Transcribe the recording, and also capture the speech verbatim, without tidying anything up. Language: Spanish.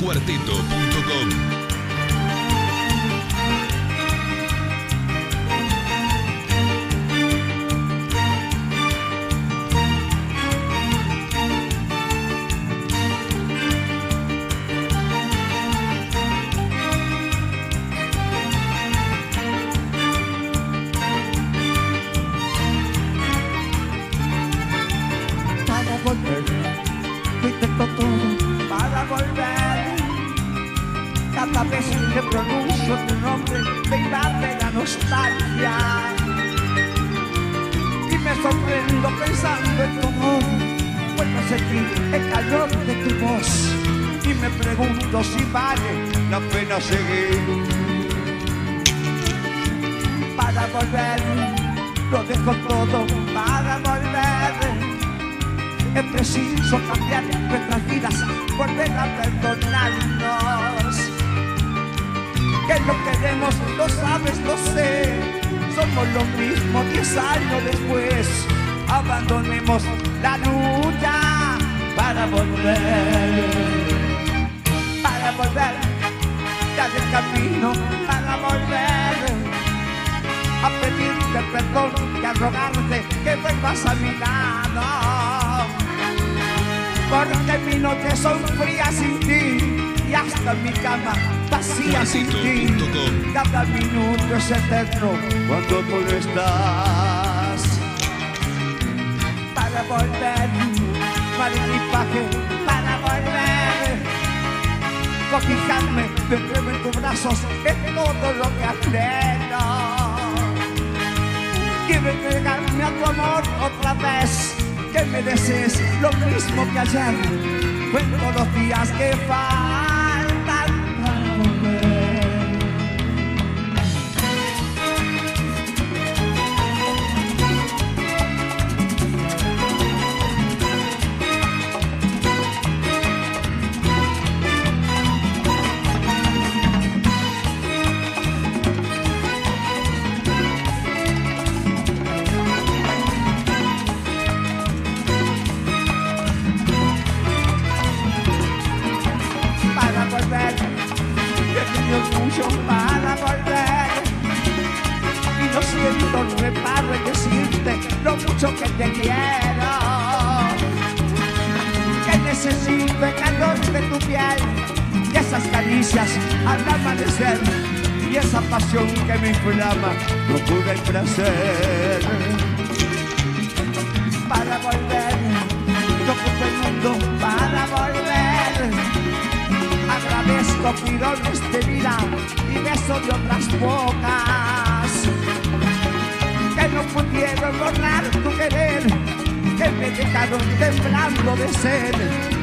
cuarteto punto com. Cada vez que pronuncio tu nombre me invade la nostalgia y me sorprendo pensando en tu amor. Vuelvo a sentir el calor de tu voz y me pregunto si vale la pena seguir. Para volver, lo dejo todo para volver. Es preciso cambiar nuestras vidas, volver a perdonarnos. Que lo queremos, lo sabes, lo sé. Somos lo mismo diez años después. Abandonemos la lucha para volver. Para volver, ya del camino para volver. A pedirte perdón y a rogarte que vuelvas a mi lado. Porque mis noches son frías sin ti y hasta mi cama vacía sin ti. Cada minuto es eterno cuando tú no estás. Para volver, para equipaje, para volver. Cobijarme de nuevo en tus brazos es todo lo que anhelo. Quiero entregarme a tu amor otra vez. Que me desees lo mismo que ayer. Cuento los días que faltan para volver. Para volver y no siento reparo en decirte lo mucho que te quiero, que necesito el calor de tu piel y esas caricias al amanecer y esa pasión que me inflama procura el placer. Para volver, yo ocupo el mundo para volver. Agradezco pirones de vida y beso de otras bocas que no pudieron borrar tu querer, que me dejaron temblando de sed